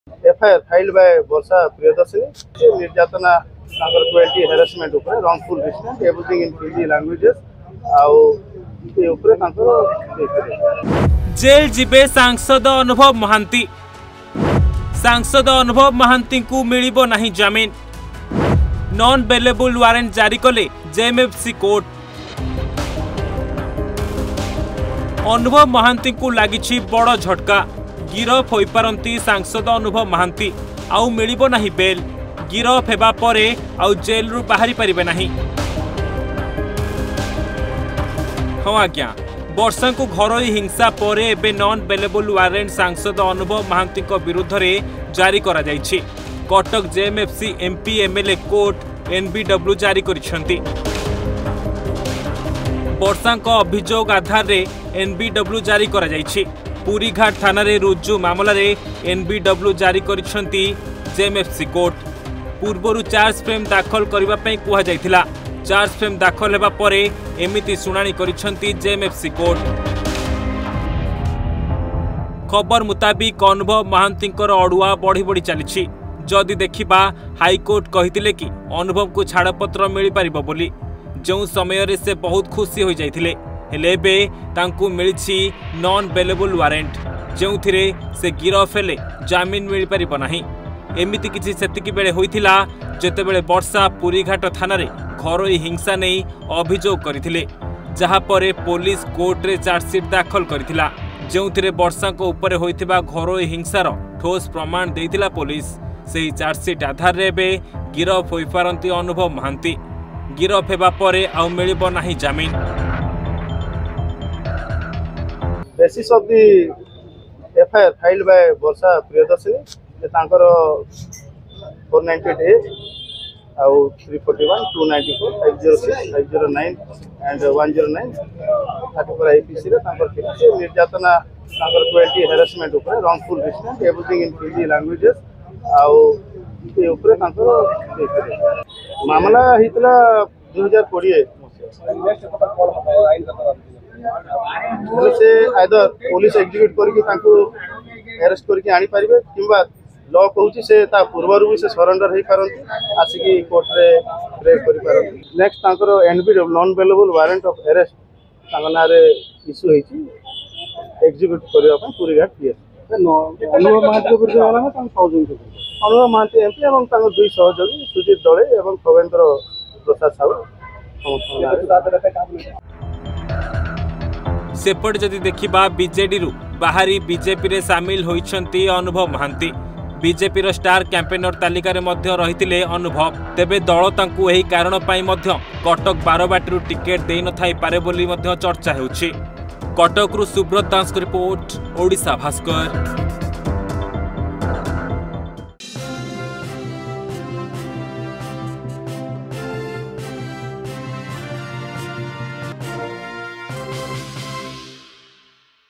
FIR filed by Varsha Priyadarshini निर्यातना 20 harassment ऊपर wrongful restraint everything in PG languages jail जिबे सांसद अनुभव महांती। सांसद अनुभव महांती को मिलिबो नहीं जमीन। नॉन बेलेबल वारंट जारी कले जेएमएफसी कोर्ट। अनुभव महांती को लागिछि बड़ झटका। गिरफ होई पारंती सांसद अनुभव महांती। आउ मिलिबो नाही बेल। गिरफ हेबा परे आउ जेल रु बाहरी परिबे नाही। हाँ आज्ञा, वर्षा को घरोई हिंसा परे एबे नॉन बेलेबल वारंट सांसद अनुभव महांती विरुद्ध में जारी करा जायछि। Cuttack JMFC MP MLA court NBW जारी करिसेंती। वर्षा अभियोग आधार रे एनबीडब्ल्यू जारी करा जायछि। पुरीघाट थाना रे रुजु मामला रे एनबीडब्ल्यू जारी करिसेंती जेएमएफसी कोर्ट। पूर्वरु चार्ज फ्रेम दाखल करबा पई कुहा जायथिला। चार्ज फ्रेम दाखल हेबा परे एमिति सुनानी करिसेंती जेएमएफसी कोर्ट। खबर मुताबिक अनुभव महांती अड़ुआ बढ़ी बढ़ी चली। जदि देखिबा हाईकोर्ट कहिथिले कि अनुभव को छाड़पत्र मिल पारिबो बोली। जो समय रे से बहुत खुशी हो जाइथिले, हेले बे तांकू मिलिछि नॉन बेलेबल वारंट, जोंथिरे से गिरफ हेले जामीन मिल पारिबो नाही। एमिति किछि सेतिकी बेले होइथिला जेतेबेले वर्षा पुरीघाट थाना रे घरोई हिंसा नहीं अभियोग करथिले, जहा परे पुलिस कोर्ट रे चार्जशीट दाखल करथिला। जोंथिरे वर्षा को ऊपर होइथिबा घरोई हिंसार ठोस प्रमाण देइथिला पुलिस। सेही चार्जशीट आधार रे बे गिरफ होई पारंती अनुभव महांती। गिरफ हेबा परे आउ मिलिबो नाही जामीन। Basis of the FIR filed by Varsha Priyadarshini जे तांकर 498A आउ 341 294 506 509 एंड 109 34 आईपीसी रे तांकर थिला से निर्यातना 20 हेरासमेंट ऊपर wrongful restraint everything in PG languages आउ ए ऊपर तांकर मामला हितला 2020 से आइदर पुलिस एग्जीक्यूट करके तांको अरेस्ट करके आनी पारिबे किंबा लॉ कहूँ से पूर्वर भी से सरेंडर हो पारती आसिकी कोर्ट रे प्रे करि पारती। नेक्स्ट तांकर NBW non bailable warrant of arrest ना रे इश्यू होईची एग्जीक्यूट करबा पय पुरीघाट पीएस। अनुभव महांती विरुद्ध वाला ना तांको सहयोगी अनुभव महांती एमपी एवं तांको दुई सहयोगी सुजीत दळे एवं खगेन्द्र प्रसाद साहू सेपट जदि देखिबा बीजेडी रु बाहरी बीजेपी रे शामिल होइछंती अनुभव महांती। बीजेपी रो स्टार कैंपेनर तालिका रे मध्य रहितिले अनुभव। तेबे दल तांकू एही कारण पई मध्य कटक बारबाटी रु टिकेट देई न थाई पारे बोली मध्य चर्चा हेउछि। कटक रु सुब्रत दास को रिपोर्ट, ओडिशा भास्कर।